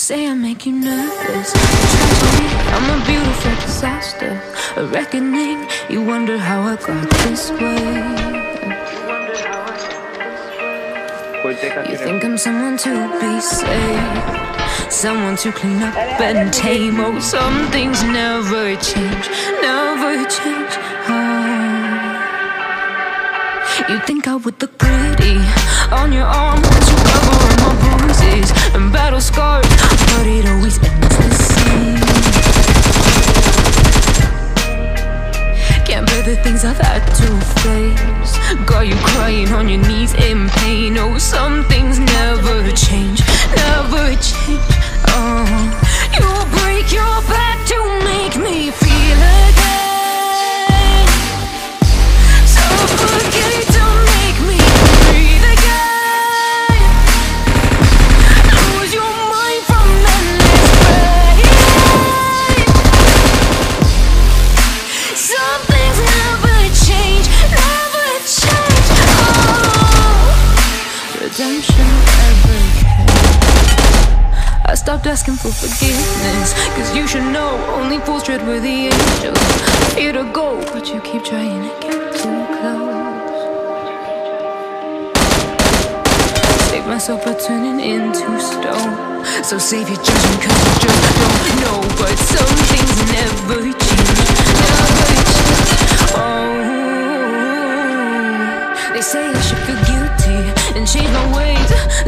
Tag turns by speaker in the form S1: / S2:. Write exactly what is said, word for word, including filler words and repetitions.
S1: say I make you nervous. Tragedy, I'm a beautiful disaster. A reckoning, you wonder how I got this way. You think I'm someone to be saved, someone to clean up and tame. Oh, some things never change, never change. Oh. You think I would look pretty on your arm as you cover all my bruises and battle scars, but it always ends the same. Can't bear the things I've had to face. Got you crying on your knees in pain. Oh, some things never change, never change. Oh, you'll break your back to make me feel again. Suffocate to make me breathe again. Lose your mind from endless pain. Some things never change, never change. Oh, redemption ever came. I stopped asking for forgiveness, cause you should know only fools tread where the angels fear to go, but you keep trying to get too close. Save myself by turning into stone, so save your judgment cause you just don't know. But some things never change, never change. Oh, they say I should feel guilty and change my ways,